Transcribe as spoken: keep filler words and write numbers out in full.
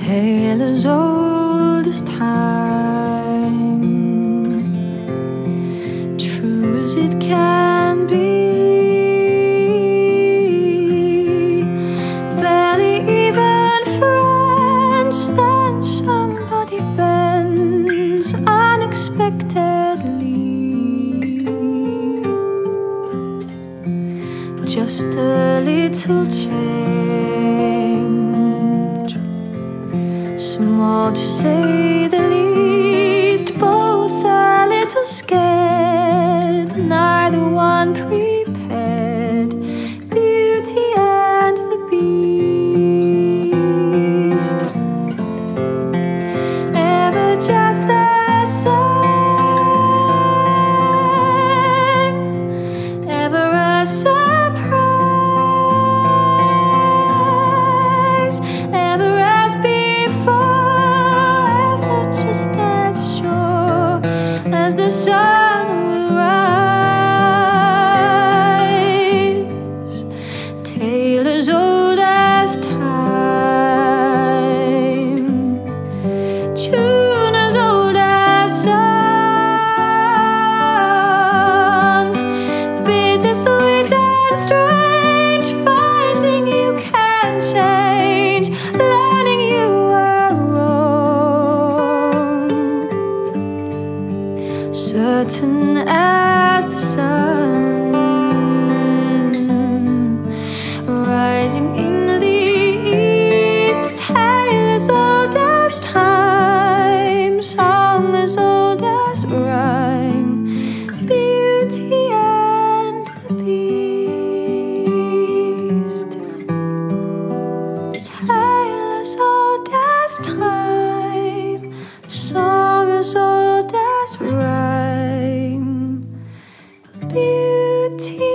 tale as old as time, true as it can be. Barely even French, then somebody bends unexpectedly. Just a little change, small to say the least, both a little scared, neither one prepared, Beauty and the Beast. Ever just the same, ever a surprise, ever as before, ever just as sure as the sun will rise. Tale as old as time, tune as old as song, bittersweet and strange, finding you can change, learning you were wrong. Certain as the sun, rising in the east, tale as old as time, song as old as rhyme, Beauty and the Beast. Tale as old as time, song as old as rhyme, Beauty